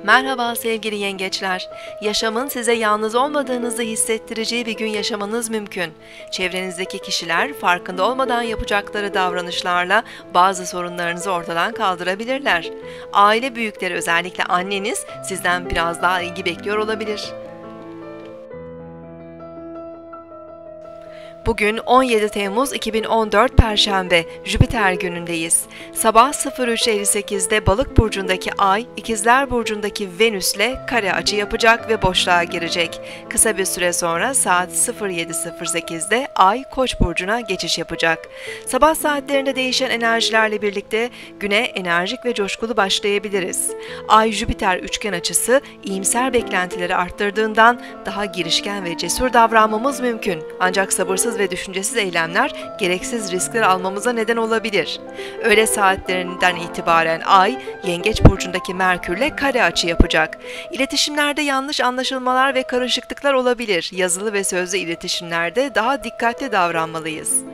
Merhaba sevgili yengeçler. Yaşamın size yalnız olmadığınızı hissettireceği bir gün yaşamanız mümkün. Çevrenizdeki kişiler farkında olmadan yapacakları davranışlarla bazı sorunlarınızı ortadan kaldırabilirler. Aile büyükleri, özellikle anneniz, sizden biraz daha ilgi bekliyor olabilir. Bugün 17 Temmuz 2014 Perşembe, Jüpiter günündeyiz. Sabah 03:58'de Balık burcundaki Ay, İkizler burcundaki Venüs'le kare açı yapacak ve boşluğa girecek. Kısa bir süre sonra saat 07:08'de Ay Koç burcuna geçiş yapacak. Sabah saatlerinde değişen enerjilerle birlikte güne enerjik ve coşkulu başlayabiliriz. Ay-Jüpiter üçgen açısı iyimser beklentileri arttırdığından daha girişken ve cesur davranmamız mümkün. Ancak sabırsız ve düşüncesiz eylemler gereksiz riskler almamıza neden olabilir. Öğle saatlerinden itibaren Ay, Yengeç burcundaki Merkür'le kare açı yapacak. İletişimlerde yanlış anlaşılmalar ve karışıklıklar olabilir. Yazılı ve sözlü iletişimlerde daha dikkatli davranmalıyız.